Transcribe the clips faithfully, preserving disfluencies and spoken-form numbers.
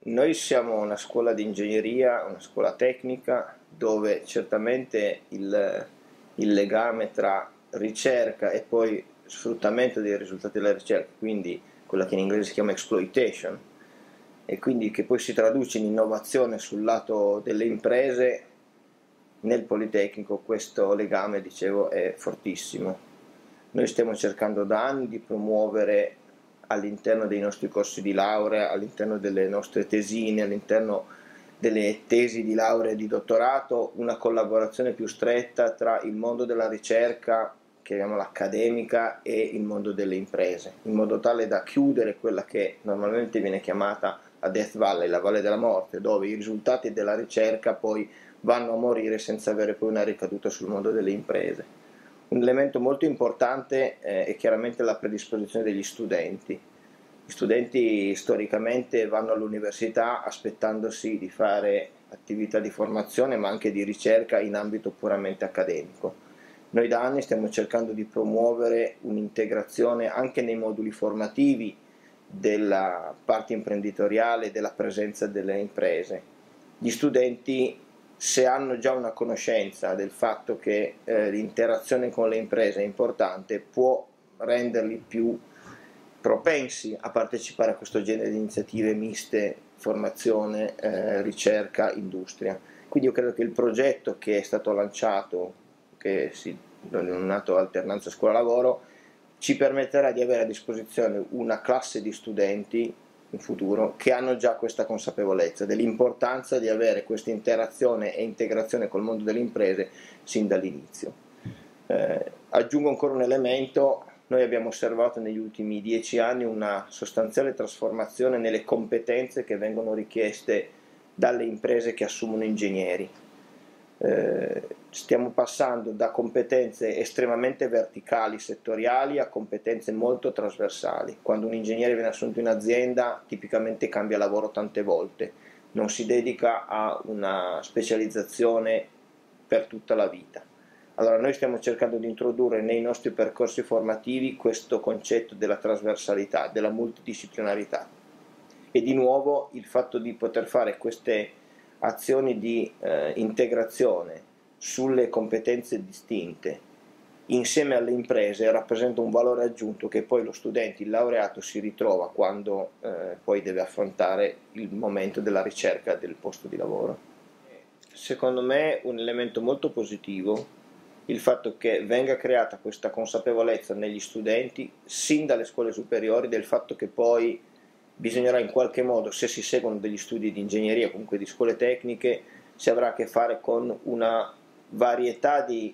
noi siamo una scuola di ingegneria, una scuola tecnica, dove certamente il, il legame tra ricerca e poi sfruttamento dei risultati della ricerca, quindi quella che in inglese si chiama exploitation, e quindi che poi si traduce in innovazione sul lato delle imprese, nel Politecnico questo legame, dicevo, è fortissimo. Noi stiamo cercando da anni di promuovere all'interno dei nostri corsi di laurea, all'interno delle nostre tesine, all'interno delle tesi di laurea e di dottorato, una collaborazione più stretta tra il mondo della ricerca, chiamiamola accademica, e il mondo delle imprese, in modo tale da chiudere quella che normalmente viene chiamata la Death Valley, la Valle della Morte, dove i risultati della ricerca poi vanno a morire senza avere poi una ricaduta sul mondo delle imprese. Un elemento molto importante eh, è chiaramente la predisposizione degli studenti. Gli studenti storicamente vanno all'università aspettandosi di fare attività di formazione ma anche di ricerca in ambito puramente accademico. Noi da anni stiamo cercando di promuovere un'integrazione anche nei moduli formativi della parte imprenditoriale, della presenza delle imprese. Gli studenti, se hanno già una conoscenza del fatto che eh, l'interazione con le imprese è importante, può renderli più propensi a partecipare a questo genere di iniziative miste, formazione, eh, ricerca, industria. Quindi io credo che il progetto che è stato lanciato, che si è denominato Alternanza Scuola-Lavoro, ci permetterà di avere a disposizione una classe di studenti in futuro che hanno già questa consapevolezza dell'importanza di avere questa interazione e integrazione col mondo delle imprese sin dall'inizio. Eh, aggiungo ancora un elemento: noi abbiamo osservato negli ultimi dieci anni una sostanziale trasformazione nelle competenze che vengono richieste dalle imprese che assumono ingegneri. Eh, stiamo passando da competenze estremamente verticali, settoriali, a competenze molto trasversali. Quando un ingegnere viene assunto in azienda, tipicamente cambia lavoro tante volte, non si dedica a una specializzazione per tutta la vita. Allora noi stiamo cercando di introdurre nei nostri percorsi formativi questo concetto della trasversalità, della multidisciplinarità, e di nuovo il fatto di poter fare queste azioni di eh, integrazione sulle competenze distinte insieme alle imprese rappresenta un valore aggiunto che poi lo studente, il laureato, si ritrova quando eh, poi deve affrontare il momento della ricerca del posto di lavoro. Secondo me un elemento molto positivo il fatto che venga creata questa consapevolezza negli studenti sin dalle scuole superiori del fatto che poi bisognerà in qualche modo, se si seguono degli studi di ingegneria, comunque di scuole tecniche, si avrà a che fare con una varietà di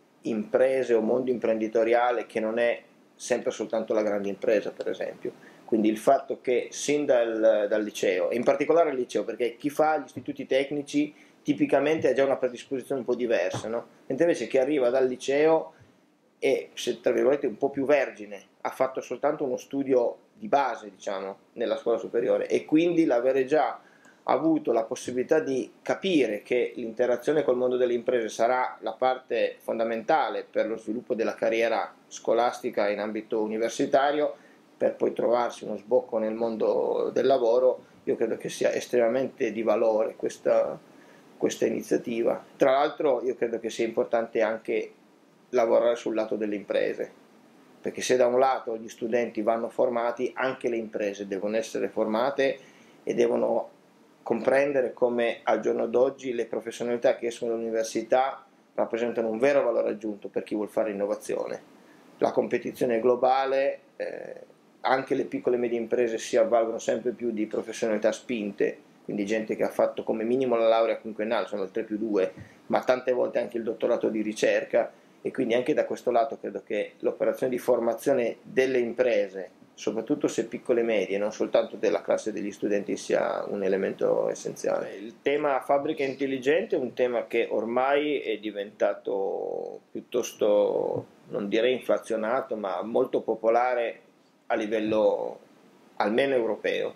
imprese o mondo imprenditoriale che non è sempre soltanto la grande impresa, per esempio. Quindi il fatto che sin dal, dal liceo, e in particolare al liceo, perché chi fa gli istituti tecnici tipicamente ha già una predisposizione un po' diversa, no? Mentre invece chi arriva dal liceo è, se tra virgolette, un po' più vergine, ha fatto soltanto uno studio di base, diciamo, nella scuola superiore, e quindi l'avere già avuto la possibilità di capire che l'interazione col mondo delle imprese sarà la parte fondamentale per lo sviluppo della carriera scolastica in ambito universitario, per poi trovarsi uno sbocco nel mondo del lavoro, io credo che sia estremamente di valore questa, questa iniziativa. Tra l'altro io credo che sia importante anche lavorare sul lato delle imprese, perché se da un lato gli studenti vanno formati, anche le imprese devono essere formate e devono comprendere come al giorno d'oggi le professionalità che escono dall'università rappresentano un vero valore aggiunto per chi vuol fare innovazione. La competizione è globale, eh, anche le piccole e medie imprese si avvalgono sempre più di professionalità spinte, quindi gente che ha fatto come minimo la laurea quinquennale, sono il tre più due, ma tante volte anche il dottorato di ricerca. E quindi anche da questo lato credo che l'operazione di formazione delle imprese, soprattutto se piccole e medie, non soltanto della classe degli studenti, sia un elemento essenziale. Il tema fabbrica intelligente è un tema che ormai è diventato piuttosto, non direi inflazionato, ma molto popolare a livello almeno europeo.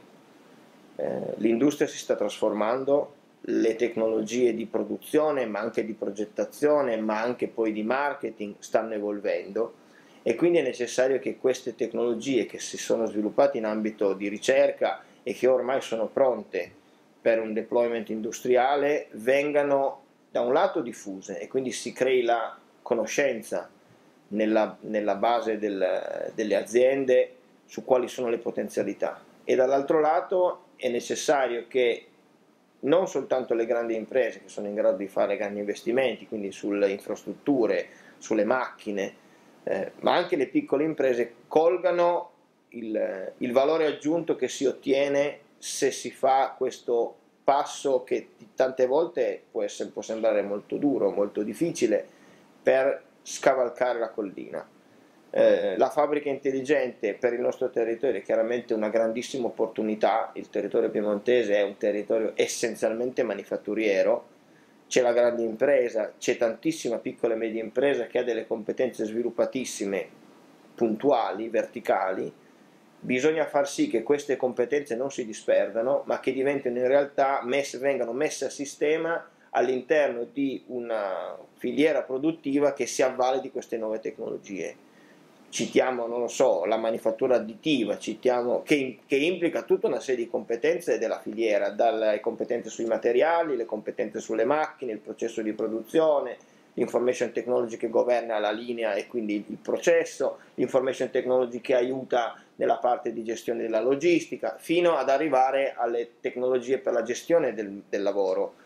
Eh, l'industria si sta trasformando, le tecnologie di produzione, ma anche di progettazione, ma anche poi di marketing stanno evolvendo, e quindi è necessario che queste tecnologie che si sono sviluppate in ambito di ricerca e che ormai sono pronte per un deployment industriale vengano da un lato diffuse e quindi si crei la conoscenza nella, nella base del, delle aziende su quali sono le potenzialità, e dall'altro lato è necessario che non soltanto le grandi imprese che sono in grado di fare grandi investimenti, quindi sulle infrastrutture, sulle macchine, eh, ma anche le piccole imprese colgano il, il valore aggiunto che si ottiene se si fa questo passo che tante volte può, essere, può sembrare molto duro, molto difficile, per scavalcare la collina. Eh, la fabbrica intelligente per il nostro territorio è chiaramente una grandissima opportunità. Il territorio piemontese è un territorio essenzialmente manifatturiero, c'è la grande impresa, c'è tantissima piccola e media impresa che ha delle competenze sviluppatissime, puntuali, verticali. Bisogna far sì che queste competenze non si disperdano, ma che diventino in realtà messe, vengano messe a sistema all'interno di una filiera produttiva che si avvale di queste nuove tecnologie. Citiamo, non lo so, la manifattura additiva, citiamo, che, che implica tutta una serie di competenze della filiera, dalle competenze sui materiali, le competenze sulle macchine, il processo di produzione, l'information technology che governa la linea e quindi il processo, l'information technology che aiuta nella parte di gestione della logistica, fino ad arrivare alle tecnologie per la gestione del, del lavoro.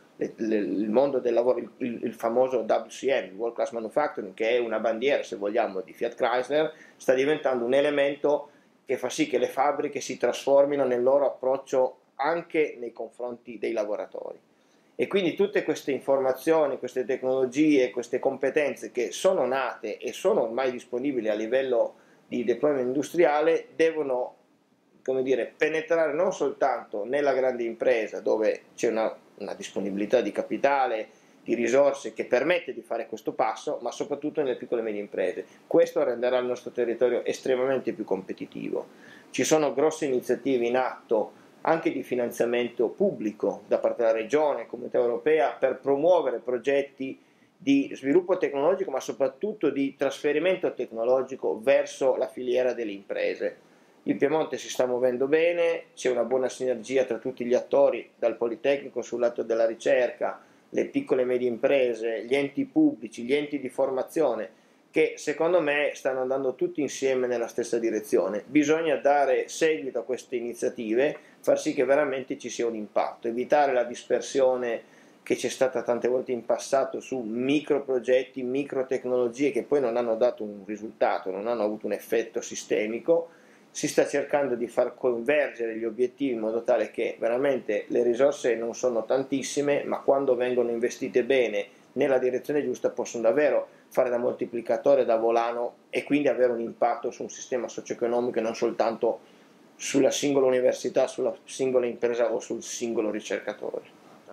Il mondo del lavoro, il, il famoso W C M, World Class Manufacturing, che è una bandiera, se vogliamo, di Fiat Chrysler, sta diventando un elemento che fa sì che le fabbriche si trasformino nel loro approccio anche nei confronti dei lavoratori. E quindi tutte queste informazioni, queste tecnologie, queste competenze che sono nate e sono ormai disponibili a livello di deployment industriale devono, come dire, penetrare non soltanto nella grande impresa, dove c'è una una disponibilità di capitale, di risorse che permette di fare questo passo, ma soprattutto nelle piccole e medie imprese. Questo renderà il nostro territorio estremamente più competitivo. Ci sono grosse iniziative in atto anche di finanziamento pubblico da parte della Regione, Comunità Europea, per promuovere progetti di sviluppo tecnologico, ma soprattutto di trasferimento tecnologico verso la filiera delle imprese. Il Piemonte si sta muovendo bene, c'è una buona sinergia tra tutti gli attori, dal Politecnico sul lato della ricerca, le piccole e medie imprese, gli enti pubblici, gli enti di formazione, che secondo me stanno andando tutti insieme nella stessa direzione. Bisogna dare seguito a queste iniziative, far sì che veramente ci sia un impatto, evitare la dispersione che c'è stata tante volte in passato su micro progetti, micro tecnologie che poi non hanno dato un risultato, non hanno avuto un effetto sistemico. Si sta cercando di far convergere gli obiettivi in modo tale che veramente le risorse non sono tantissime, ma quando vengono investite bene nella direzione giusta possono davvero fare da moltiplicatore, da volano, e quindi avere un impatto su un sistema socio-economico e non soltanto sulla singola università, sulla singola impresa o sul singolo ricercatore.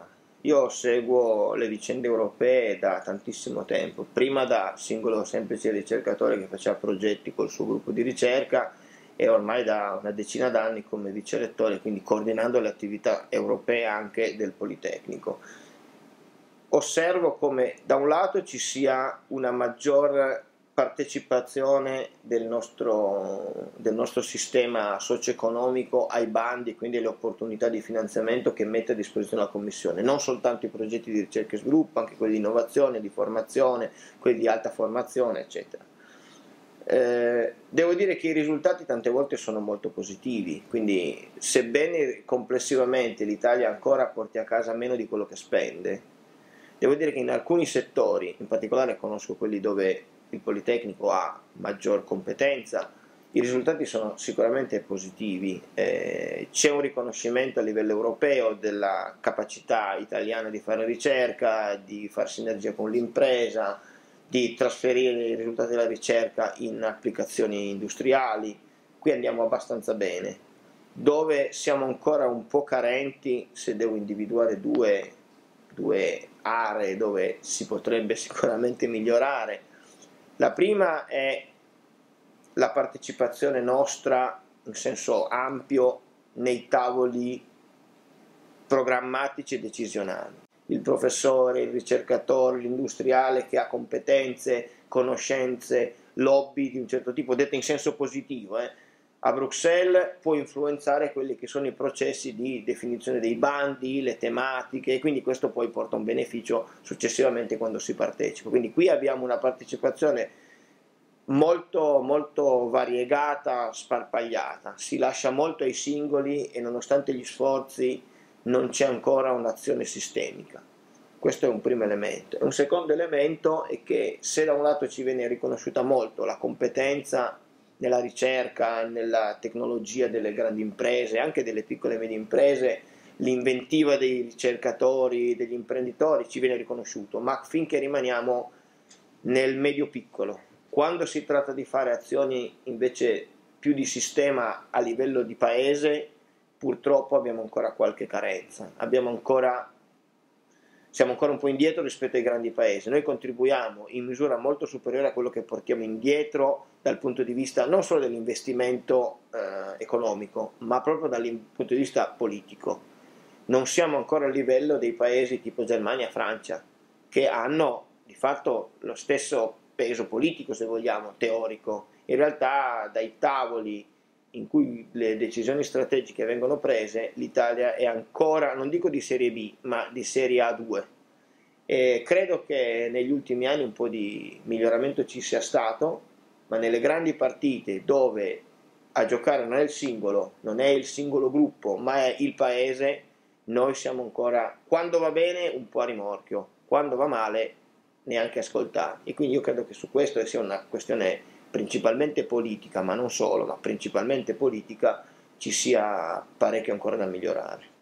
Io seguo le vicende europee da tantissimo tempo, prima da singolo semplice ricercatore che faceva progetti col suo gruppo di ricerca, e ormai da una decina d'anni come vice rettore, quindi coordinando le attività europee anche del Politecnico. Osservo come da un lato ci sia una maggior partecipazione del nostro, del nostro sistema socio-economico ai bandi, quindi alle opportunità di finanziamento che mette a disposizione la Commissione, non soltanto i progetti di ricerca e sviluppo, anche quelli di innovazione, di formazione, quelli di alta formazione, eccetera. Eh, devo dire che i risultati tante volte sono molto positivi, quindi sebbene complessivamente l'Italia ancora porti a casa meno di quello che spende, devo dire che in alcuni settori, in particolare conosco quelli dove il Politecnico ha maggior competenza, i risultati sono sicuramente positivi. Eh, c'è un riconoscimento a livello europeo della capacità italiana di fare ricerca, di fare sinergia con l'impresa, di trasferire i risultati della ricerca in applicazioni industriali. Qui andiamo abbastanza bene. Dove siamo ancora un po' carenti, se devo individuare due, due aree dove si potrebbe sicuramente migliorare, la prima è la partecipazione nostra in senso ampio nei tavoli programmatici e decisionali. Il professore, il ricercatore, l'industriale che ha competenze, conoscenze, lobby di un certo tipo, dette in senso positivo, eh, a Bruxelles può influenzare quelli che sono i processi di definizione dei bandi, le tematiche, e quindi questo poi porta un beneficio successivamente quando si partecipa. Quindi qui abbiamo una partecipazione molto, molto variegata, sparpagliata, si lascia molto ai singoli e nonostante gli sforzi non c'è ancora un'azione sistemica. Questo è un primo elemento. Un secondo elemento è che se da un lato ci viene riconosciuta molto la competenza nella ricerca, nella tecnologia delle grandi imprese, anche delle piccole e medie imprese, l'inventiva dei ricercatori, degli imprenditori ci viene riconosciuto, ma finché rimaniamo nel medio piccolo. Quando si tratta di fare azioni invece più di sistema a livello di paese, purtroppo abbiamo ancora qualche carenza, abbiamo ancora, siamo ancora un po' indietro rispetto ai grandi paesi. Noi contribuiamo in misura molto superiore a quello che portiamo indietro dal punto di vista non solo dell'investimento eh, economico, ma proprio dal punto di vista politico. Non siamo ancora a livello dei paesi tipo Germania e Francia, che hanno di fatto lo stesso peso politico, se vogliamo, teorico. In realtà dai tavoli in cui le decisioni strategiche vengono prese, l'Italia è ancora, non dico di serie B, ma di serie A due. E credo che negli ultimi anni un po' di miglioramento ci sia stato, ma nelle grandi partite dove a giocare non è il singolo, non è il singolo gruppo, ma è il paese, noi siamo ancora, quando va bene, un po' a rimorchio, quando va male, neanche ascoltati. E quindi io credo che su questo sia una questione principalmente politica, ma non solo, ma principalmente politica, ci sia parecchio ancora da migliorare.